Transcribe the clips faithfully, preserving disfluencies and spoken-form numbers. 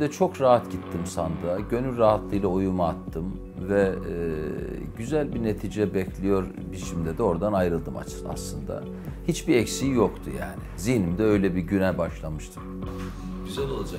de çok rahat gittim sandığa. Gönül rahatlığıyla oyumu attım ve e, güzel bir netice bekliyor biçimde de oradan ayrıldım aslında. Hiçbir eksiği yoktu yani. Zihnimde öyle bir güne başlamıştım. Güzel olacak.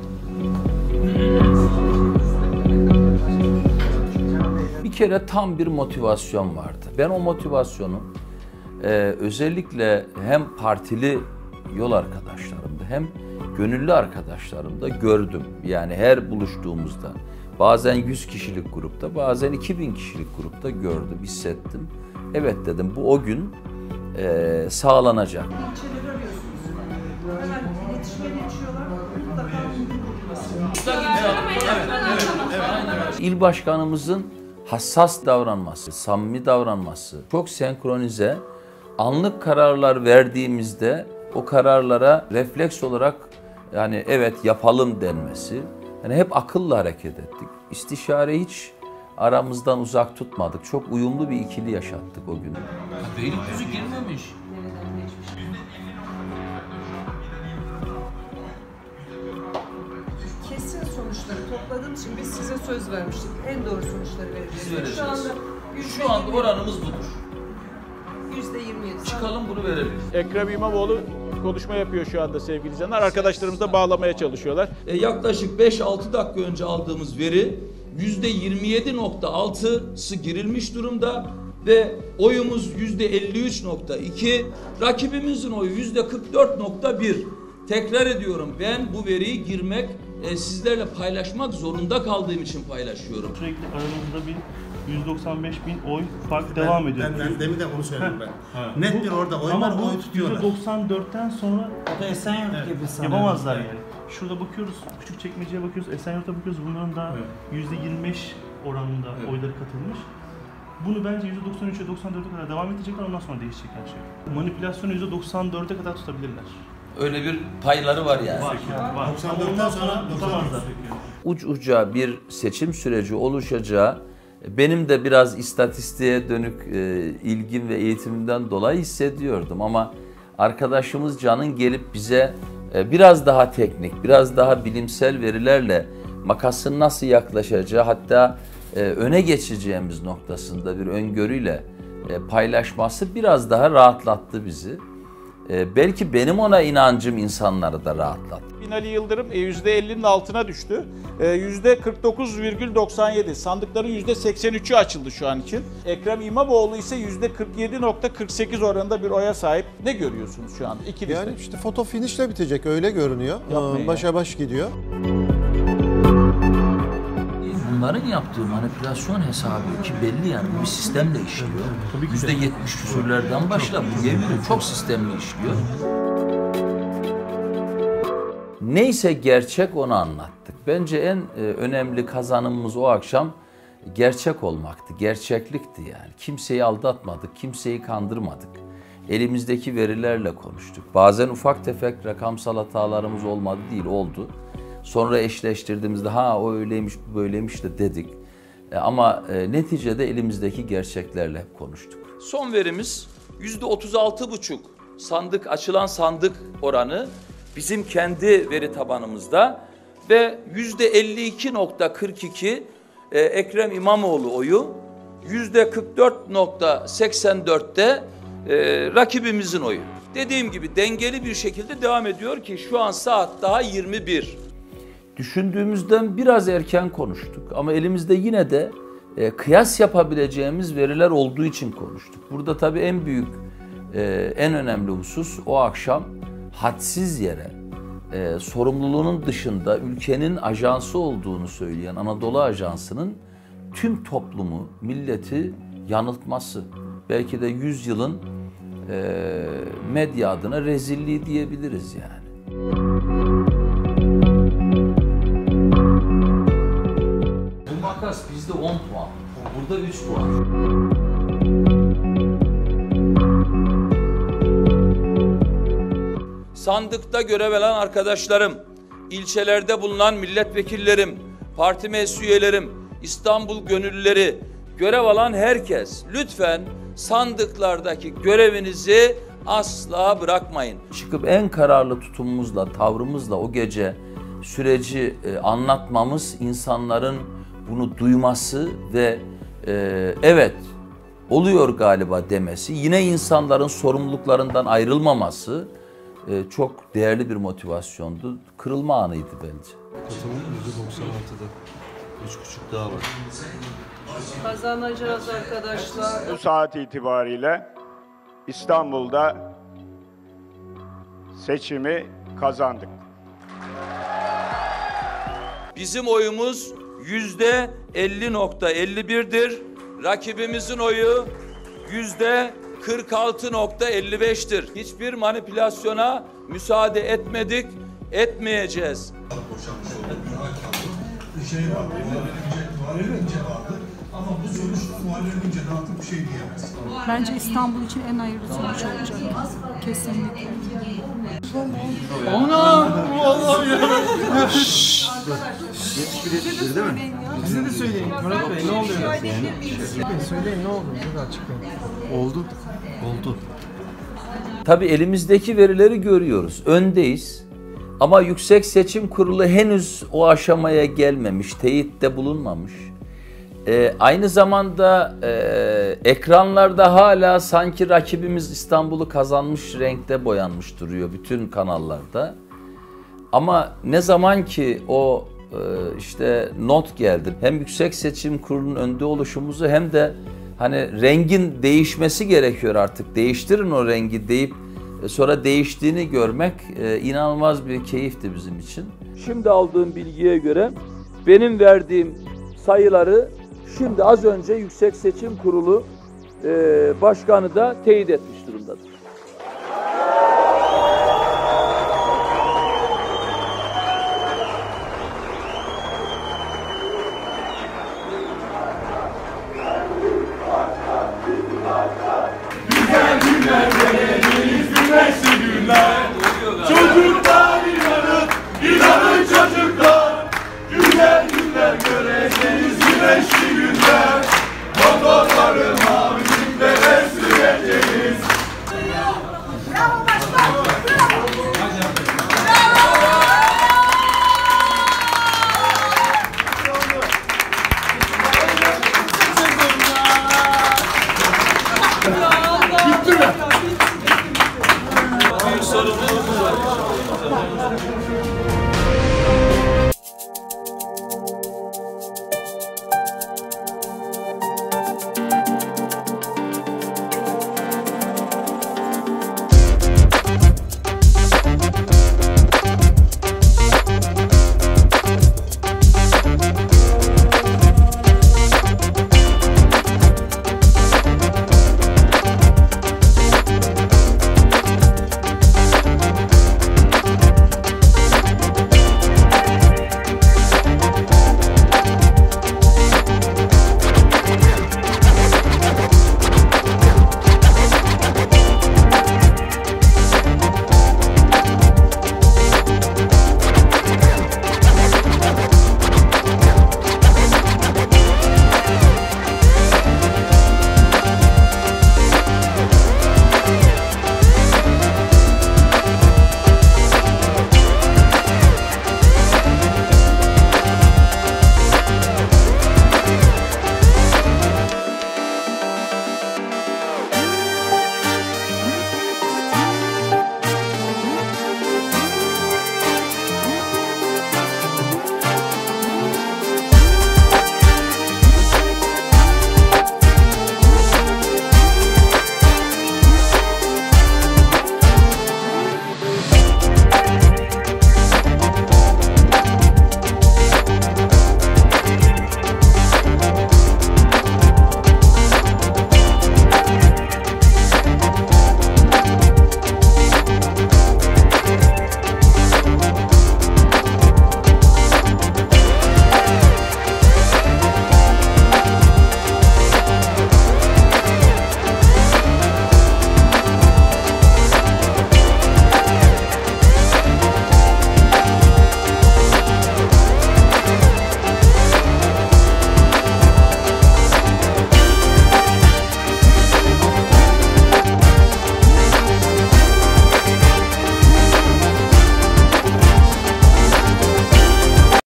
Bir kere tam bir motivasyon vardı. Ben o motivasyonu e, özellikle hem partili yol arkadaşlarımda hem gönüllü arkadaşlarımda gördüm. Yani her buluştuğumuzda bazen yüz kişilik grupta, bazen iki bin kişilik grupta gördüm, hissettim. Evet dedim, bu o gün e, sağlanacak. İl başkanımızın hassas davranması, samimi davranması, çok senkronize, anlık kararlar verdiğimizde o kararlara refleks olarak yani evet yapalım denmesi. Yani hep akılla hareket ettik. İstişare hiç aramızdan uzak tutmadık. Çok uyumlu bir ikili yaşattık o günü. Beylikdüzü girmemiş. Kesin sonuçları topladığımız için biz size söz vermiştik. En doğru sonuçları vereceğiz. Şu anda Şu anda oranımız budur. yüzde yirmi yedi. Çıkalım bunu verelim. Ekrem İmamoğlu konuşma yapıyor şu anda sevgili izleyenler. Arkadaşlarımız da bağlamaya çalışıyorlar. E, yaklaşık beş altı dakika önce aldığımız veri yüzde yirmi yedi nokta altısı girilmiş durumda ve oyumuz yüzde elli üç nokta iki, rakibimizin oyu yüzde kırk dört nokta bir. Tekrar ediyorum, ben bu veriyi girmek, e, sizlerle paylaşmak zorunda kaldığım için paylaşıyorum. Sürekli aramızda bir yüz doksan beş bin oy fark ben, devam ediyor. Ben, ben demin de onu söyledim ben. Ha. Net bir orada oy var, oy tutuyorlar. yüzde doksan dörtten sonra o da Esenyurt evet, gibi sanırım. yapamazlar yani. Şurada bakıyoruz, Küçükçekmece'ye bakıyoruz, Esenyurt'a bakıyoruz. Bunların da yüzde yirmi beş oranında evet. oyları katılmış. Bunu bence yüzde doksan üçe doksan dörde kadar devam edecekler, ondan sonra değişecek her şey. Manipülasyonu yüzde doksan dörde kadar tutabilirler. Öyle bir payları var yani. Var, var. doksan dörtten sonra tutamazlar. Uç uca bir seçim süreci oluşacağı benim de biraz istatistiğe dönük e, ilgim ve eğitimimden dolayı hissediyordum. Ama arkadaşımız Can'ın gelip bize e, biraz daha teknik, biraz daha bilimsel verilerle makasın nasıl yaklaşacağı, hatta e, öne geçeceğimiz noktasında bir öngörüyle e, paylaşması biraz daha rahatlattı bizi. E, belki benim ona inancım insanları da rahatlattı. Binali Yıldırım yüzde ellinin altına düştü. yüzde kırk dokuz virgül doksan yedi. Sandıkların yüzde seksen üçü açıldı şu an için. Ekrem İmamoğlu ise yüzde kırk yedi nokta kırk sekiz oranında bir oya sahip. Ne görüyorsunuz şu anda ikinizde? Yani işte foto finişle bitecek, öyle görünüyor. Yapmayın Başa ya. baş gidiyor. Bunların yaptığı manipülasyon hesabı ki belli yani bu bir sistemle işliyor. Yüzde yetmiş küsürlerden başla bu yemin çok sistemli işliyor. Neyse gerçek onu anlattık. Bence en e, önemli kazanımımız o akşam gerçek olmaktı, gerçeklikti yani. Kimseyi aldatmadık, kimseyi kandırmadık. Elimizdeki verilerle konuştuk. Bazen ufak tefek rakamsal hatalarımız olmadı değil, oldu. Sonra eşleştirdiğimizde ha o öyleymiş, bu böyleymiş de dedik. E, ama e, neticede elimizdeki gerçeklerle hep konuştuk. Son verimiz yüzde otuz altı buçuk sandık, açılan sandık oranı bizim kendi veri tabanımızda ve yüzde elli iki nokta kırk iki e, Ekrem İmamoğlu oyu, yüzde kırk dört nokta seksen dörtte e, rakibimizin oyu. Dediğim gibi dengeli bir şekilde devam ediyor ki şu an saat daha yirmi bir. Düşündüğümüzden biraz erken konuştuk ama elimizde yine de e, kıyas yapabileceğimiz veriler olduğu için konuştuk. Burada tabii en büyük, e, en önemli husus o akşam hadsiz yere e, sorumluluğunun dışında ülkenin ajansı olduğunu söyleyen Anadolu Ajansı'nın tüm toplumu, milleti yanıltması. Belki de yüzyılın e, medya adına rezilliği diyebiliriz yani. Bu makas bizde on puan, burada üç puan. Sandıkta görev alan arkadaşlarım, ilçelerde bulunan milletvekillerim, parti meclis üyelerim, İstanbul gönüllüleri, görev alan herkes lütfen sandıklardaki görevinizi asla bırakmayın. Çıkıp en kararlı tutumumuzla, tavrımızla o gece süreci e, anlatmamız, insanların bunu duyması ve e, evet oluyor galiba demesi, yine insanların sorumluluklarından ayrılmaması e, çok değerli bir motivasyondu. Kırılma anıydı bence. Katılım yüzde doksan altıda. üç buçuk daha var. Kazanacağız arkadaşlar. Bu saat itibariyle İstanbul'da seçimi kazandık. Bizim oyumuz yüzde elli nokta elli bir'dir. Rakibimizin oyu yüzde kırk altı nokta elli beş'tir. Hiçbir manipülasyona müsaade etmedik, etmeyeceğiz. Şey var, Muharrem İnce vardı. Ama bu sonuç Muharrem İnce'den artık bir şey diyemez. Bence İstanbul için en hayırlı sonuç olacak. Kesinlikle. Bize de söyleyin Murat Bey ne oluyor? Söyleyin ne oldu? Bize de açıklayın. Oldu. Oldu. Tabii elimizdeki verileri görüyoruz. Öndeyiz. Ama Yüksek Seçim Kurulu henüz o aşamaya gelmemiş, teyitte bulunmamış. Ee, aynı zamanda e, ekranlarda hala sanki rakibimiz İstanbul'u kazanmış renkte boyanmış duruyor bütün kanallarda. Ama ne zaman ki o e, işte not geldi, hem Yüksek Seçim Kurulu'nun önde oluşumuzu hem de hani rengin değişmesi gerekiyor artık, değiştirin o rengi deyip sonra değiştiğini görmek e, inanılmaz bir keyifti bizim için. Şimdi aldığım bilgiye göre benim verdiğim sayıları şimdi az önce Yüksek Seçim Kurulu e, Başkanı da teyit etmiş durumdadır.